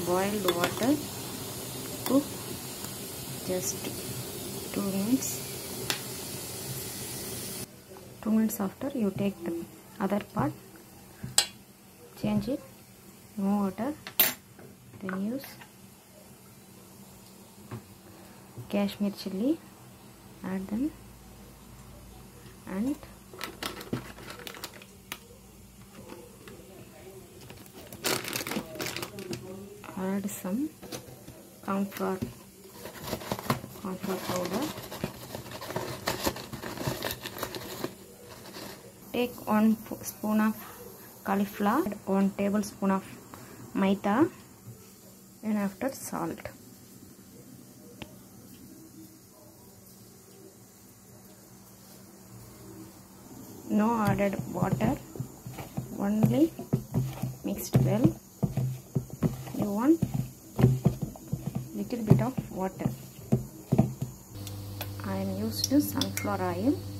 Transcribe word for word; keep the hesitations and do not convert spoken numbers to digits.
boiled water. Cook just two minutes. Two minutes after, you take the other part, change it, no water, then use Kashmir chilli, add them, and add some cornflour cornflour powder. Take one spoon of cauliflower, one tablespoon of maida, and after salt. No added water, only mixed well. You want little bit of water. I am used to sunflower oil.